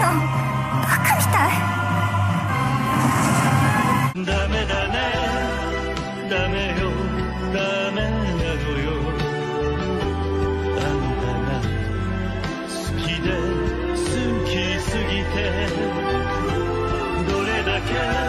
バカみたい。 ダメだね、ダメよ、ダメなのよ。あんたが好きで好きすぎて、どれだけ